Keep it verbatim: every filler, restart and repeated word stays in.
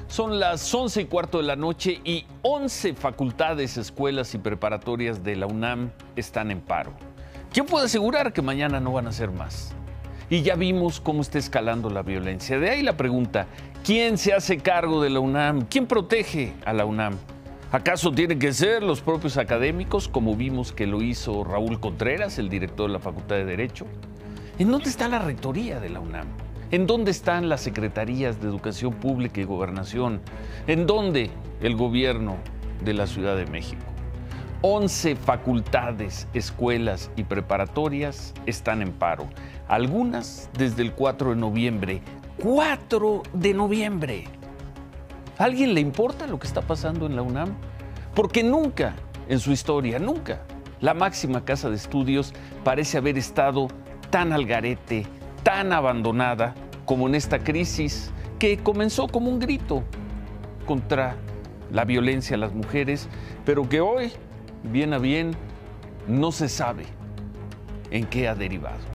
Son las once y cuarto de la noche y once facultades, escuelas y preparatorias de la UNAM están en paro. ¿Quién puede asegurar que mañana no van a ser más? Y ya vimos cómo está escalando la violencia. De ahí la pregunta, ¿quién se hace cargo de la UNAM? ¿Quién protege a la UNAM? ¿Acaso tienen que ser los propios académicos, como vimos que lo hizo Raúl Contreras, el director de la Facultad de Derecho? ¿En dónde está la rectoría de la UNAM? ¿En dónde están las secretarías de Educación Pública y Gobernación? ¿En dónde el gobierno de la Ciudad de México? once facultades, escuelas y preparatorias están en paro. Algunas desde el cuatro de noviembre. ¡cuatro de noviembre! ¿A alguien le importa lo que está pasando en la UNAM? Porque nunca, en su historia, nunca, la máxima casa de estudios parece haber estado tan al garete, tan abandonada como en esta crisis que comenzó como un grito contra la violencia a las mujeres, pero que hoy, bien a bien, no se sabe en qué ha derivado.